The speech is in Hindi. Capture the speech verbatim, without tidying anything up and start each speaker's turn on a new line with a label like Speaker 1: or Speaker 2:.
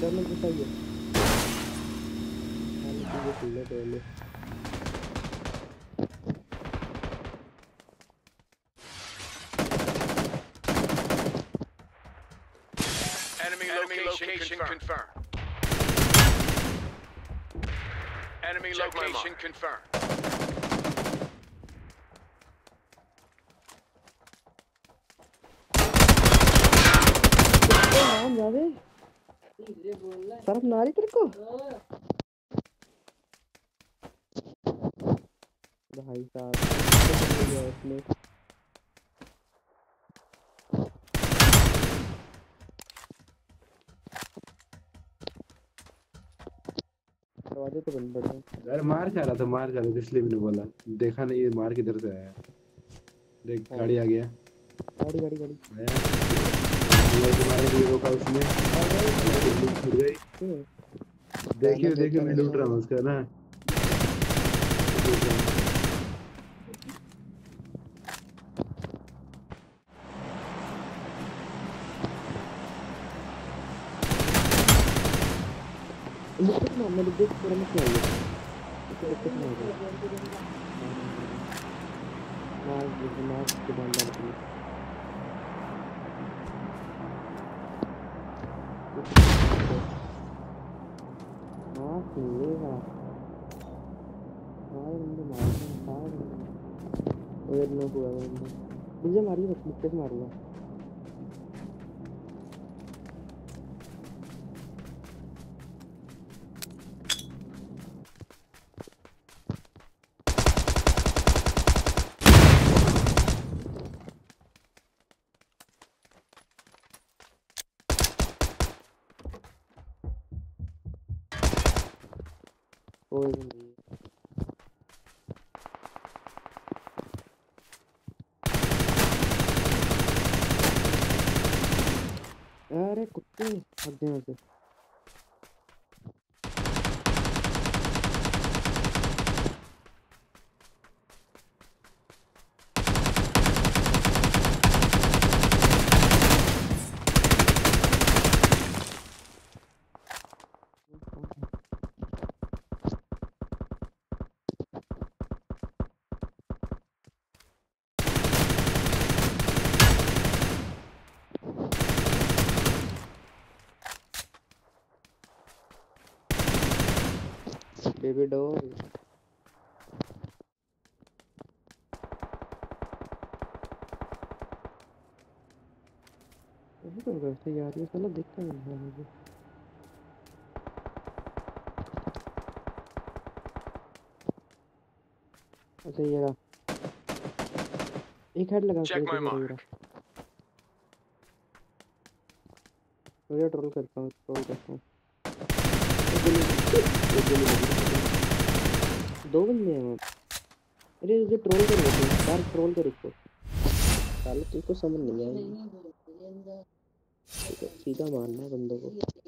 Speaker 1: डैमेज बताइए। खाली चीजें खुलने पहले।
Speaker 2: Enemy location confirmed. Enemy location confirmed.
Speaker 1: नाम जावे शर्म ना आ रही तेरे को? भाई साहब इसमें दरवाजे तो बंद पड़े हैं।
Speaker 3: अरे मार खा रहा था, मार खा रहा था इसलिए मैंने बोला। देखा नहीं ये मार किधर से आया। देख गाड़ी आ गया।
Speaker 1: गाड़ी गाड़ी गाड़ी
Speaker 3: ये तुम्हारे लिए रोका उसने। देखिए देखिए मैं लूट रहा हूँ उसका ना।
Speaker 1: लिखित ना मैं लिखित पूरा मत चाहिए लिखित ना हो मार लिखित मार के बंदा लिखित हाँ सुनेगा हाँ बंदे मारने हाँ बंदे और नो हुआ बंदा मुझे मारिए बस लिखित मारूंगा। कोई नहीं अरे कुत्ते भाग गए वैसे बेबी डॉल यही तो वैसे यार ये साला दिखता नहीं है मुझे। अच्छा ये रहा एक हेड लगा
Speaker 2: Check my mark.
Speaker 1: मुझे ट्रोल करता हूँ ट्रोल करता हूँ दो बंदे हैं। अरे ये ट्रोल कर रहे थे यार ट्रोल कर इसको साले तुझको समझ नहीं आएगी सीधा मारना बंदों को।